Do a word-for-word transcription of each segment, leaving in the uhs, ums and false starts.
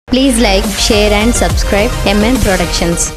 Please like, share and subscribe M N Productions.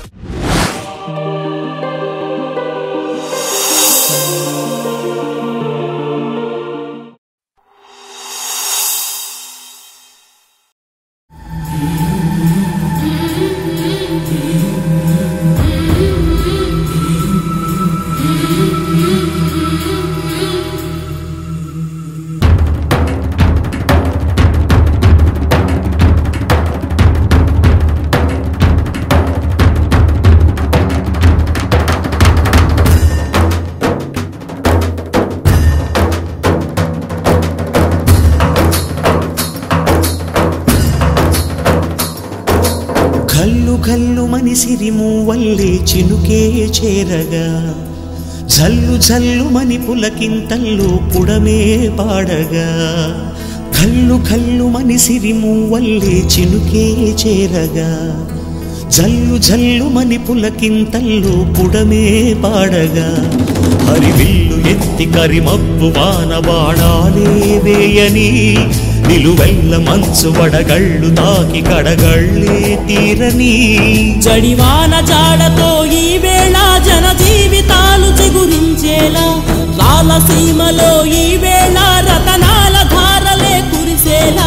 కల్లు కల్లు మనిసిరి మూవల్లే చినుకే చేరగా జల్లు జల్లు మని పులకింతల్లో పుడమే పాడగా కల్లు కల్లు మనిసిరి మూవల్లే చినుకే చేరగా జల్లు జల్లు మని పులకింతల్లో పుడమే పాడగా హరివిల్లు ఎత్తి కరిమబ్బు వాన బాణాలే వేయని నిలువెల్ల మంచు వడగళ్ళు తాకి కడగళ్ళే తీరని జడివాన జాడతో ఈ వేళ జన జీవితాలు చిగురించేలా రాలసీమలో ఈ వేళ రతనాల ధారలే కురిసేలా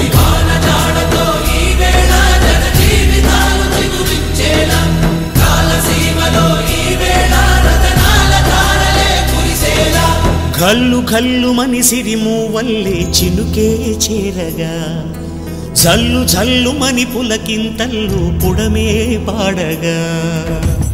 కల్లు కల్లు మనిసిరి మూవల్లే చినుకే చేరగా జల్లు జల్లు మని పులకింతల్లు పుడమే పాడగా